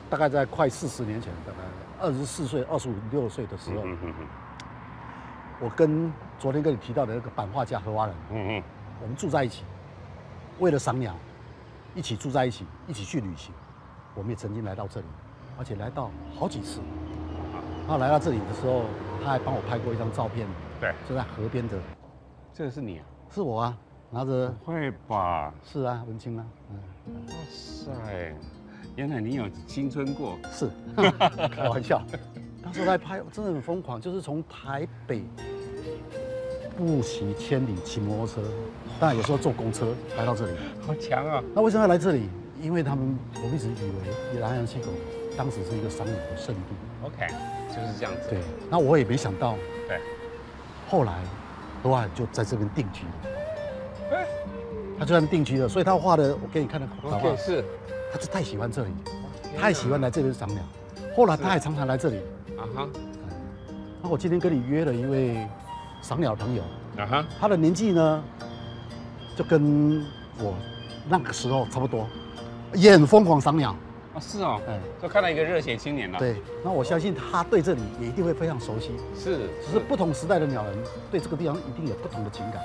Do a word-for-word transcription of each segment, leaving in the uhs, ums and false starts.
大概在快四十年前，大概二十四岁、二十五六岁的时候，嗯嗯嗯、我跟昨天跟你提到的那个版画家何华仁，嗯嗯，我们住在一起，为了赏鸟，一起住在一起，一起去旅行。我们也曾经来到这里，而且来到好几次。然后来到这里的时候，他还帮我拍过一张照片， 对， 就在河边的。 这个是你啊？ 是我啊，拿着。 不会吧？ 是啊，文青啊。嗯。 哇塞！原来你有青春过。 是，开玩笑。当时来拍真的很疯狂，就是从台北步行千里骑摩托车，当然有时候坐公车来到这里。 好强啊！ 那为什么要来这里？因为他们我们一直以为南洋溪口当时是一个赏鸟的圣地。 OK， 就是这样子。 对，那我也没想到， 对，后来何华仁就在这边定居了。哎，他就在那边定居了，所以他画的，我给你看的版画是， 他就太喜欢这里，太喜欢来这边赏鸟。后来他还常常来这里。啊哈。那我今天跟你约了一位赏鸟的朋友。啊哈。他的年纪呢，就跟我那个时候差不多，也很疯狂赏鸟。 啊，是哦，哎，就看到一个热血青年了。 对，那我相信他对这里也一定会非常熟悉。 是， 只是不同时代的鸟人对这个地方一定有不同的情感。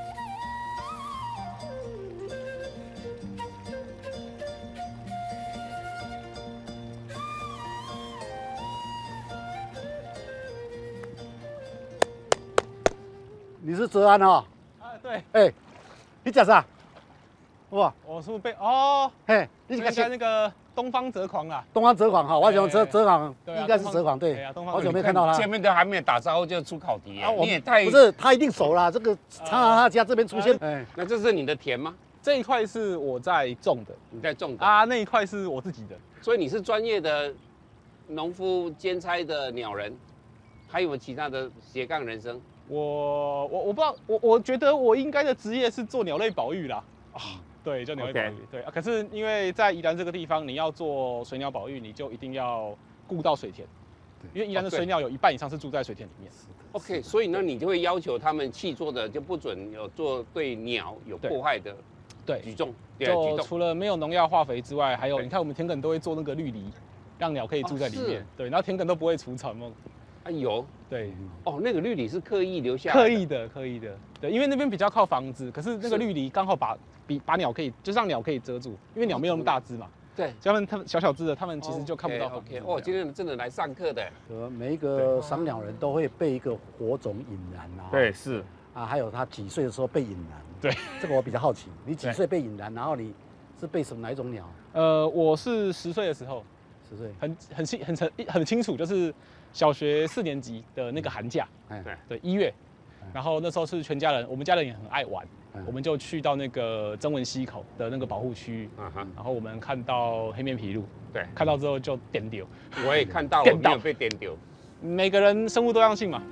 你是哲安啊？ 啊，对。 哎，你讲啥？哇， 我是不是被哦？ 嘿，你应该那个东方泽狂啦。 东方泽狂哈，我想泽泽狂应该是泽狂，对。好久没看到他， 见面都还没有打招呼就出考题啊！你也太不是，他一定熟啦。这个常常他家这边出现。 哎，那这是你的田吗？ 这一块是我在种的， 你在种的啊？那一块是我自己的。 所以你是专业的农夫兼差的鸟人，还有其他的斜杠人生？ 我我我不知道，我我觉得我应该的职业是做鸟类保育啦。啊，对，就鸟类保育。Okay. 对啊，可是因为在宜兰这个地方，你要做水鸟保育，你就一定要顾到水田，因为宜兰的水鸟有一半以上是住在水田里面。 OK， 所以呢，你就会要求他们弃做的就不准有做对鸟有破坏的对举重。 就除了没有农药化肥之外，还有你看我们田埂都会做那个绿篱，让鸟可以住在里面。对，然后田埂都不会除草嘛。 啊有， 对， 哦，那个绿篱是刻意留下来， 刻意的，刻意的，对，因为那边比较靠房子，可是那个绿篱刚好把比把鸟可以，就让鸟可以遮住，因为鸟没有那么大只嘛， 对， 所以他们他们小小只的，他们其实就看不到房子。 OK， 哦，今天真的来上课的， 呃，每一个赏鸟人都会被一个火种引燃啊， 对，是啊，还有他几岁的时候被引燃， 对， 这个我比较好奇，你几岁被引燃，然后你是被什么哪一种鸟？ 呃，我是十岁的时候， 十岁， 很很清很很很清楚，就是。小学四年级的那个寒假，对对，一月，然后那时候是全家人，我们家人也很爱玩，我们就去到那个曾文溪口的那个保护区，然后我们看到黑面琵鹭，对，看到之后就点丢， 我也看到，我没有被点丢， 每个人生物多样性嘛。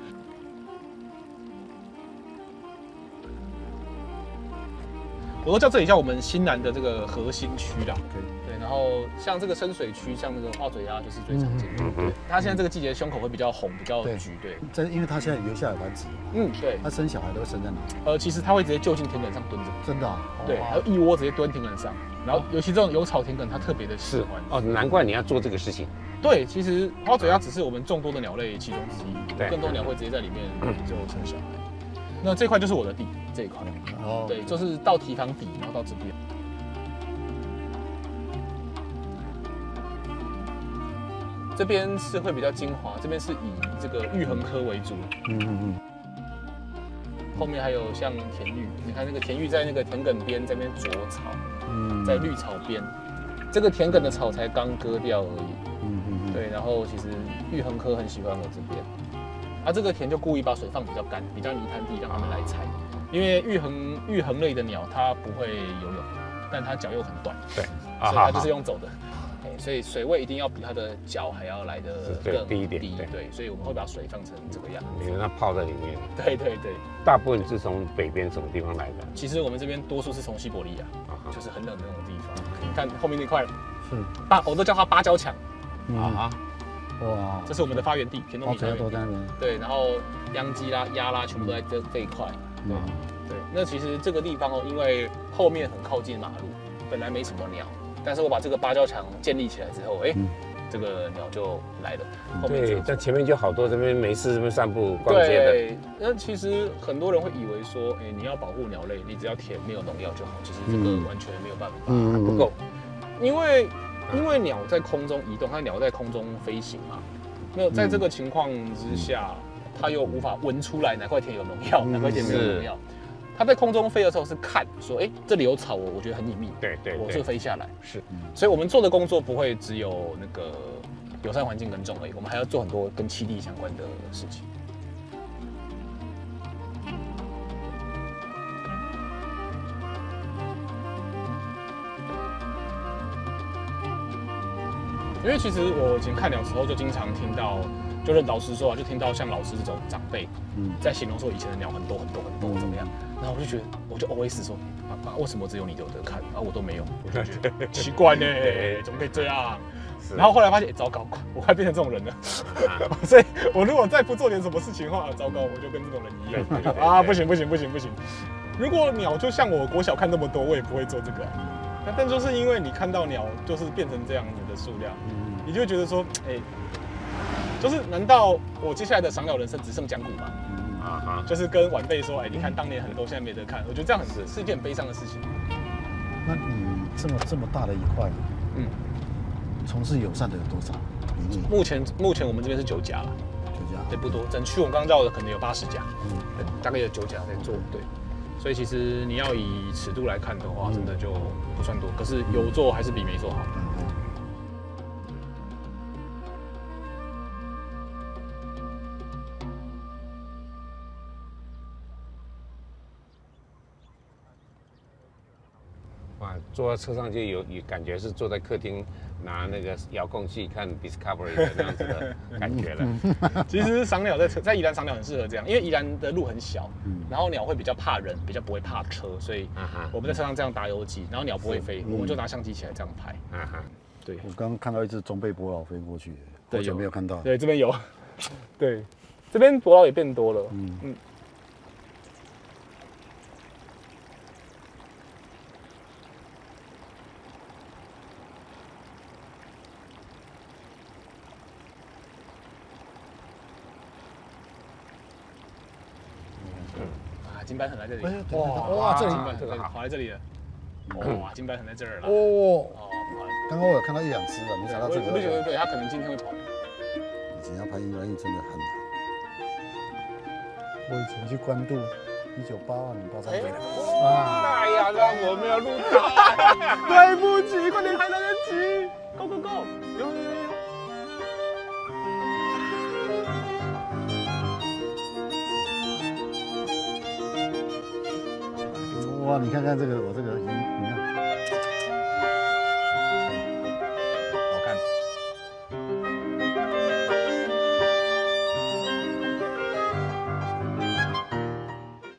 我都叫这里叫我们新南的这个核心区啦。对，然后像这个深水区，像那个花嘴鸭就是最常见的。对，它现在这个季节胸口会比较红，比较橘。对， 真因为它现在留下来繁殖。 嗯，对。 它生小孩都会生在哪？ 呃，其实它会直接就近田埂上蹲着。 真的啊？ 对，还有一窝直接蹲田埂上，然后尤其这种有草田埂，它特别的喜欢。 哦，难怪你要做这个事情。 对，其实花嘴鸭只是我们众多的鸟类其中之一，对，更多鸟会直接在里面就生小孩。那这块就是我的地，这一块，哦，对，就是到堤防底，然后到这边。这边是会比较精华，这边是以这个玉衡科为主，嗯嗯嗯。后面还有像田玉，你看那个田玉在那个田埂边这边啄草，嗯，在绿草边，这个田埂的草才刚割掉而已，嗯嗯对，然后其实玉衡科很喜欢我这边。啊，这个田就故意把水放比较干，比较泥滩地，让他们来采。因为玉衡玉衡类的鸟，它不会游泳，但它脚又很短，对，所以它就是用走的。所以水位一定要比它的脚还要来的更低一点。对，所以我们会把水放成这个样子。 你让它泡在里面。 对对对。 大部分是从北边什么地方来的？ 其实我们这边多数是从西伯利亚，就是很冷的那种地方。你看后面那块，是芭，我都叫它芭蕉墙。啊哈。哇，这是我们的发源地，田东米发源地。对，然后秧鸡啦、鸭啦，全部都在这这一块。对，对。那其实这个地方哦，因为后面很靠近马路，本来没什么鸟，但是我把这个芭蕉墙建立起来之后，哎， 这个鸟就来了。后面对，但前面就好多这边没事这边散步逛街的。 对，那其实很多人会以为说，哎，你要保护鸟类，你只要填没有农药就好，其实这个完全没有办法， 嗯还不够，因为因为鸟在空中移动，它鸟在空中飞行嘛，那在这个情况之下，它又无法闻出来哪块田有农药，哪块田没有农药。它在空中飞的时候是看说，哎，这里有草，我我觉得很隐秘， 对对， 我就飞下来。 是， 所以我们做的工作不会只有那个友善环境耕种而已，我们还要做很多跟栖地相关的事情。因为其实我以前看鸟的时候，就经常听到，就是老实说啊，就听到像老师这种长辈，嗯，在形容说以前的鸟很多很多很多怎么样，然后我就觉得，我就 always 说，啊啊，为什么只有你有得看，啊我都没有，我就觉得奇怪呢，怎么可以这样？然后后来发现，哎，糟糕，我快变成这种人了，所以我如果再不做点什么事情的话，糟糕，我就跟这种人一样，啊，不行不行不行不行。如果鸟就像我国小看那么多，我也不会做这个。那但就是因为你看到鸟就是变成这样子的数量，你就会觉得说，哎，就是难道我接下来的赏鸟人生只剩讲古吗？啊哈，就是跟晚辈说，哎，你看当年很多，现在没得看，我觉得这样很是是一件很悲伤的事情。 那你这么这么大的一块，嗯，从事友善的有多少？ 目前目前我们这边是九家了， 九家， 对，不多，整区我们刚绕的可能有八十家，嗯，对，大概有九家在做，对。所以其实你要以尺度来看的话，真的就不算多。可是有做还是比没做好。 哇，坐在车上就有有感觉是坐在客厅拿那个遥控器看 Discovery 的那样子的感觉了。 其实赏鸟在车在宜兰赏鸟很适合这样，因为宜兰的路很小，然后鸟会比较怕人，比较不会怕车，所以我们在车上这样打游击，然后鸟不会飞，我们就拿相机起来这样拍。对， 我刚刚看到一只中背伯劳飞过去，好久没有看到。 对，这边有。对，这边伯劳也变多了。嗯嗯。金斑痕来这里， 哇哇，这里这个跑来这里了，哇，金斑痕在这儿了。 哦，刚刚我有看到一两只了，没想到这个。 我觉得对，它可能今天会跑。 以前要拍宜兰鶯真的很难。我以前去关渡，一九八二年、八三年。 哎呀，让我没有录到， 对不起，快点还来得及 ，Go Go Go， 有有有有。 哇，你看看这个，我这个鱼鱼